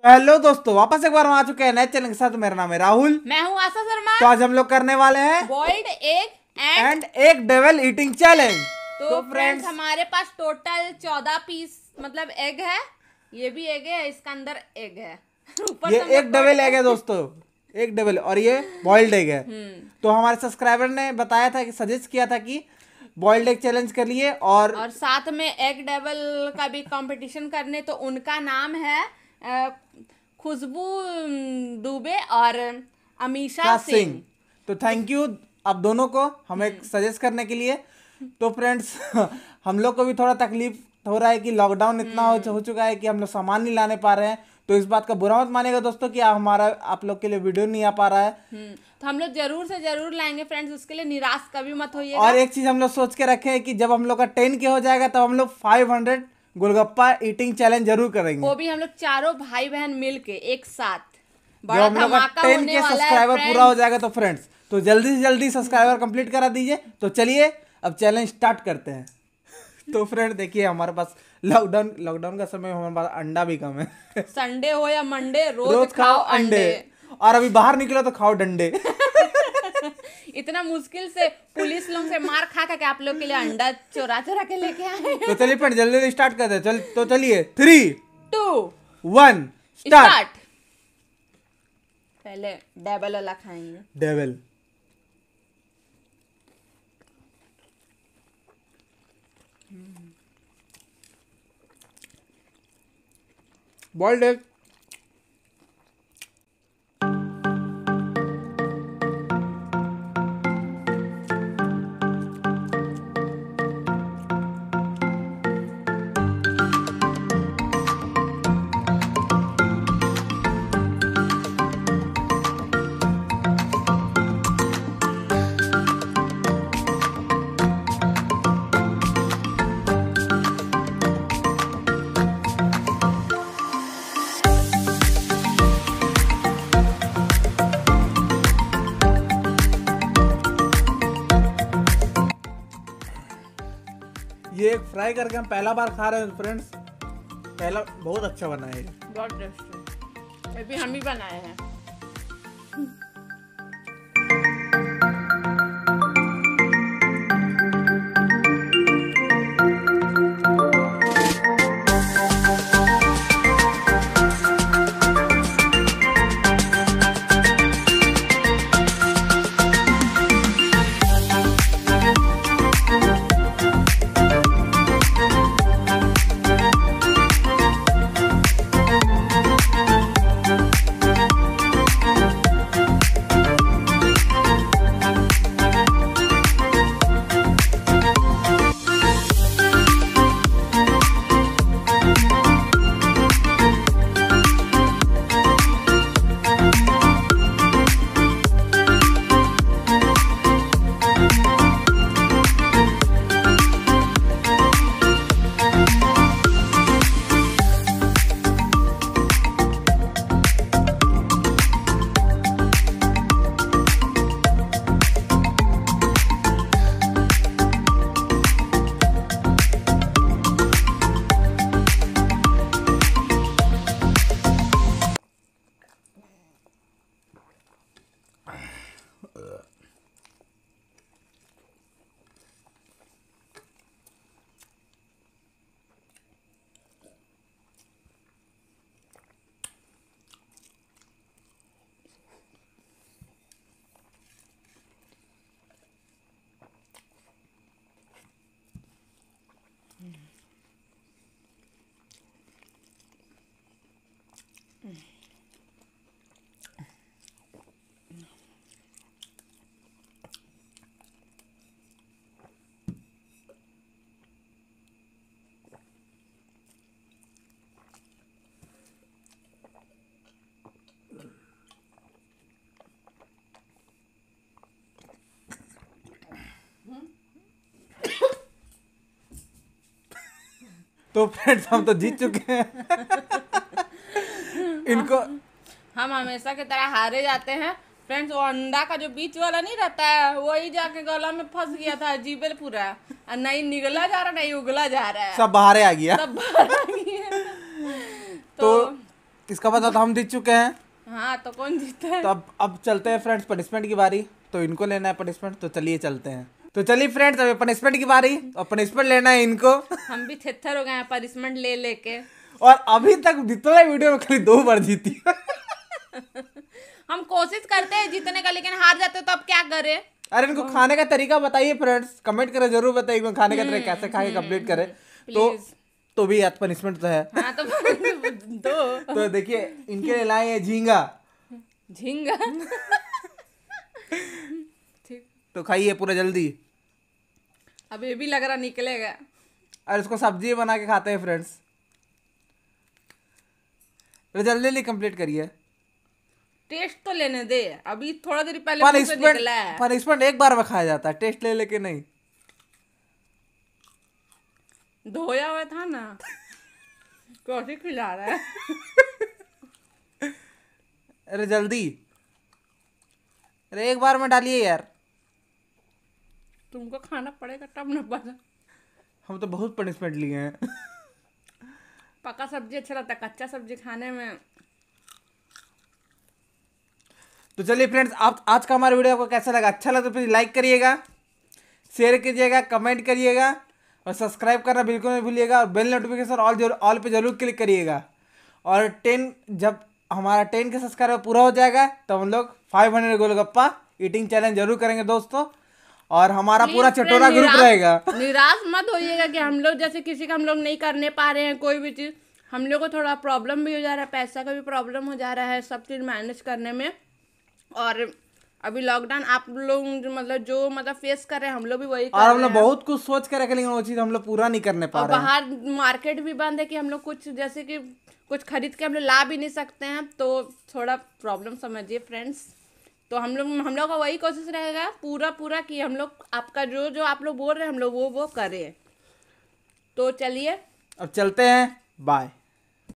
Hello दोस्तों, वापस एक बार हम आ चुके हैं नए चैनल के साथ। मेरा नाम है राहुल, मैं हूँ आशा शर्मा। तो आज हम लोग करने वाले हैं बॉइल्ड एग एंड एक डेविल ईटिंग चैलेंज। तो फ्रेंड्स हमारे पास टोटल 14 पीस मतलब एग है। ये भी एग है, इसका अंदर एग है। ऊपर ये से एक डेविल एग है दोस्तों, एक डेविल, और ये बॉइल्ड एग है। तो हमारे सब्सक्राइबर ने बताया था कि सजेस्ट किया था कि बॉइल्ड एग चैलेंज कर लिए और साथ में एग डेविल का भी कंपटीशन करने। तो उनका नाम है खुशबू दुबे और अमीषा सिंह। तो थैंक यू आप दोनों को हमें सजेस्ट करने के लिए। तो फ्रेंड्स हम लोग को भी थोड़ा तकलीफ हो रहा है कि लॉकडाउन इतना हो चुका है कि हम लोग सामान नहीं लाने पा रहे हैं। तो इस बात का बुरा मत मानिएगा दोस्तों कि आप लोग के लिए वीडियो नहीं आ पा रहा है। तो हम लोग जरूर से जरूर लाएंगे फ्रेंड्स, उसके लिए निराश कभी मत होइएगा। और एक चीज हम लोग सोच के रखे हैं कि जब हम लोग का 10K हो जाएगा तब हम लोग 500 गोलगप्पा ईटिंग चैलेंज जरूर करेंगे। वो भी हम लोग चारों भाई बहन मिलके एक साथ। जब हम लोग का 10K सब्सक्राइबर पूरा हो जाएगा तो फ्रेंड्स, तो जल्दी से जल्दी सब्सक्राइबर कंप्लीट करा दीजिए। तो चलिए अब चैलेंज स्टार्ट करते हैं। तो फ्रेंड देखिए, हमारे पास लॉकडाउन का समय, हमारे पास अंडा भी कम है। संडे हो या मंडे, रोज खाओ अंडे, और अभी बाहर निकलो तो खाओ डंडे। इतना मुश्किल से पुलिस लोग से मार खा के आप लोग के लिए अंडा चोरा चोरा के लेके आए। तो चलिए फ्रेंड जल्दी स्टार्ट करते हैं। तो चलिए 3, 2, 1 स्टार्ट। पहले डेविल वाला खाएंगे। डेविल बॉइल्ड एग ये फ्राई करके हम पहला बार खा रहे हैं फ्रेंड्स। पहला बहुत अच्छा बना है, बहुत टेस्टी। ये भी हम ही बनाए हैं। तो फ्रेंड्स हम तो जीत चुके हैं। इनको हम हमेशा की तरह हारे जाते हैं फ्रेंड्स। वो अंडा का जो बीच वाला नहीं रहता है, वही जाके गला में फंस गया था, जीबल पूरा, और नहीं निगला जा रहा नहीं उगला जा रहा है, सब बाहर आ गया। सब बाहर आ गया। तो इसका पता तो हम जीत चुके हैं। हाँ तो कौन जीता है? तो अब चलते हैं फ्रेंड्स पनिशमेंट की बारी। तो इनको लेना है पनिशमेंट, तो चलिए चलते हैं। तो चलिए फ्रेंड्स, अभी पनिशमेंट की बारी और पनिशमेंट लेना है इनको। हम भी थेथर हो गए हैं पनिशमेंट ले लेके। और अभी तक जितना वीडियो में खाली 2 बार जीती। हम कोशिश करते हैं जीतने का, लेकिन हार जाते तो अब क्या करें। अरे इनको खाने का तरीका बताइए फ्रेंड्स, कमेंट करें जरूर, बताइए इनको खाने का तरीका कैसे खा के कंप्लीट करें। तो भी याद पनिशमेंट तो है। हाँ तो दो। तो देखिए इनके लिए लाए हैं झींगा। झींगा। ठीक। तो खाइए पूरा जल्दी। अब ये भी लग रहा निकलेगा। और इसको सब्जी बना के खाते हैं फ्रेंड्स। तो जल्दी जल्दी कंप्लीट करिए। टेस्ट तो लेने दे, अभी थोड़ा देर पहले मुंह से निकला है। पनिशमेंट एक बार में खाया जाता है, टेस्ट ले लेके नहीं। धोया हुआ था ना। कैसे खिला रहा है। अरे जल्दी, अरे एक बार में डालिए यार। तुमको खाना पड़ेगा तब ना पता। हम तो बहुत पनिशमेंट लिए हैं। पका सब्जी अच्छा लगता है, कच्चा सब्जी खाने में। तो चलिए फ्रेंड्स, आप आज का हमारा वीडियो आपको कैसा लगा? अच्छा लगा तो प्लीज लाइक करिएगा, शेयर कीजिएगा, कमेंट करिएगा और सब्सक्राइब करना बिल्कुल नहीं भूलिएगा। और बेल नोटिफिकेशन ऑल पे जरूर क्लिक करिएगा। और 10 जब हमारा 10 का सब्सक्राइबर पूरा हो जाएगा तो हम लोग 500 गोलगप्पा ईटिंग चैलेंज जरूर करेंगे दोस्तों। और हमारा पूरा चटोरा ग्रुप रहेगा। निराश मत होइएगा कि हम लोग जैसे किसी का हम लोग नहीं करने पा रहे हैं कोई भी चीज़। हम लोग को थोड़ा प्रॉब्लम भी हो जा रहा है, पैसा का भी प्रॉब्लम हो जा रहा है, सब चीज़ मैनेज करने में। और अभी लॉकडाउन आप लोग मतलब फेस कर रहे हैं, हम लोग भी वही कर और हम रहे लोग हैं। बहुत कुछ सोच कर रखे, लेकिन वो चीज़ हम लोग पूरा नहीं करने पा और रहे हैं। बाहर मार्केट भी बंद है कि हम लोग कुछ जैसे कि कुछ खरीद के हम लोग ला भी नहीं सकते हैं, तो थोड़ा प्रॉब्लम समझिए फ्रेंड्स। तो हम लोग का वही कोशिश रहेगा पूरा कि हम लोग आपका जो आप लोग बोल रहे हैं हम लोग वो करें। तो चलिए अब चलते हैं, बाय।